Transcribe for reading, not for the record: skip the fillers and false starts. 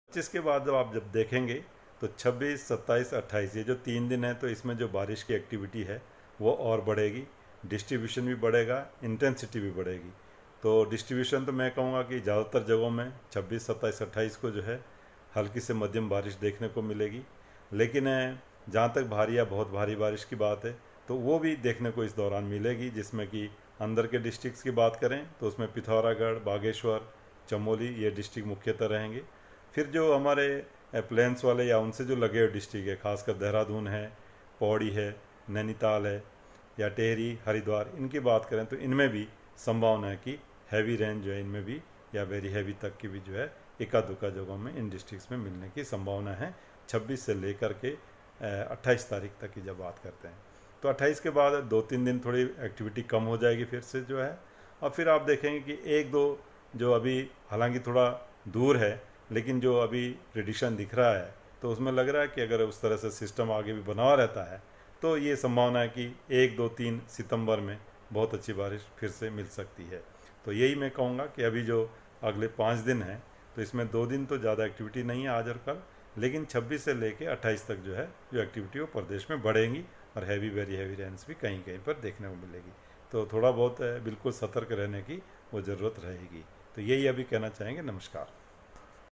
25 के बाद जब देखेंगे तो 26, 27, 28 ये जो 3 दिन है, तो इसमें जो बारिश की एक्टिविटी है वो और बढ़ेगी, डिस्ट्रीब्यूशन भी बढ़ेगा, इंटेंसिटी भी बढ़ेगी। तो डिस्ट्रीब्यूशन तो मैं कहूँगा कि ज़्यादातर जगहों में 26, 27, 28 को जो है हल्की से मध्यम बारिश देखने को मिलेगी। लेकिन जहाँ तक भारी या बहुत भारी बारिश की बात है तो वो भी देखने को इस दौरान मिलेगी, जिसमें कि अंदर के डिस्ट्रिक्ट्स की बात करें तो उसमें पिथौरागढ़, बागेश्वर, चमोली ये डिस्ट्रिक्ट मुख्यतः रहेंगे। फिर जो हमारे प्लेन्स वाले या उनसे जो लगे हुए डिस्ट्रिक्ट है, खासकर देहरादून है, पौड़ी है, नैनीताल है या टेहरी, हरिद्वार, इनकी बात करें तो इनमें भी संभावना है कि हैवी रेन जो है इनमें भी या वेरी हैवी तक की भी जो है एका दुका जगहों में इन डिस्ट्रिक्ट्स में मिलने की संभावना है 26 से लेकर के 28 तारीख तक की जब बात करते हैं। तो 28 के बाद 2-3 दिन थोड़ी एक्टिविटी कम हो जाएगी फिर से जो है, और फिर आप देखेंगे कि एक दो जो अभी हालांकि थोड़ा दूर है लेकिन जो अभी प्रिडिक्शन दिख रहा है तो उसमें लग रहा है कि अगर उस तरह से सिस्टम आगे भी बना हुआ रहता है तो ये संभावना है कि 1, 2, 3 सितंबर में बहुत अच्छी बारिश फिर से मिल सकती है। तो यही मैं कहूँगा कि अभी जो अगले 5 दिन हैं तो इसमें 2 दिन तो ज़्यादा एक्टिविटी नहीं है आज और कल, लेकिन 26 से लेके 28 तक जो है जो एक्टिविटी वो प्रदेश में बढ़ेंगी और हैवी वेरी हैवी रेंस भी कहीं कहीं पर देखने को मिलेगी। तो थोड़ा बहुत बिल्कुल सतर्क रहने की वो ज़रूरत रहेगी। तो यही अभी कहना चाहेंगे। नमस्कार।